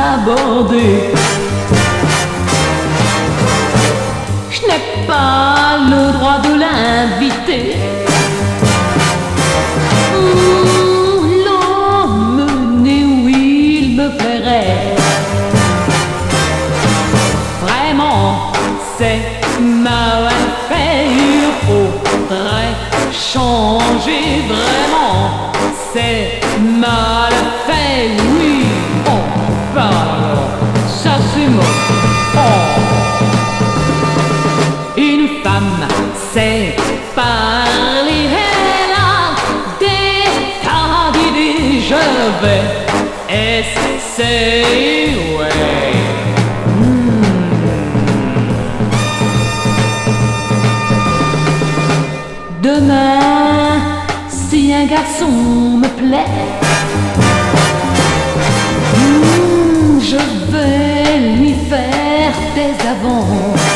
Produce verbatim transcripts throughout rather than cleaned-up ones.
aborder. Je n'ai pas le droit de l'inviter. L'emmener où il me plairait. Vraiment, c'est mal fait, il faudrait changer. Vraiment, c'est mal fait, oui. Oh, bah alors, ça c'est moche. Oh. Une femme sait parler, elle a des tas d'idées. Je vais essayer, ouais. Demain, si un garçon me plaît, mmh, je vais lui faire des avances.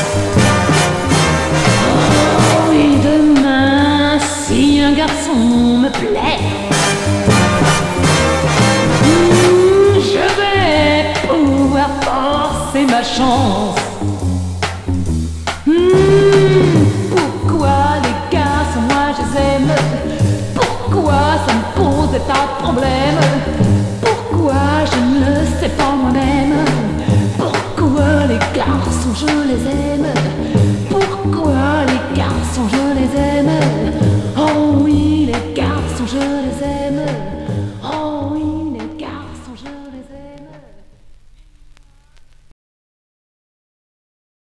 Oh, et demain, si un garçon me plaît, mmh, je vais pouvoir forcer ma chance. Mmh, pourquoi les garçons, moi je les aime? Pourquoi ça me pose des tas de problèmes? Pourquoi je ne le sais pas moi-même? Pourquoi les garçons je les aime?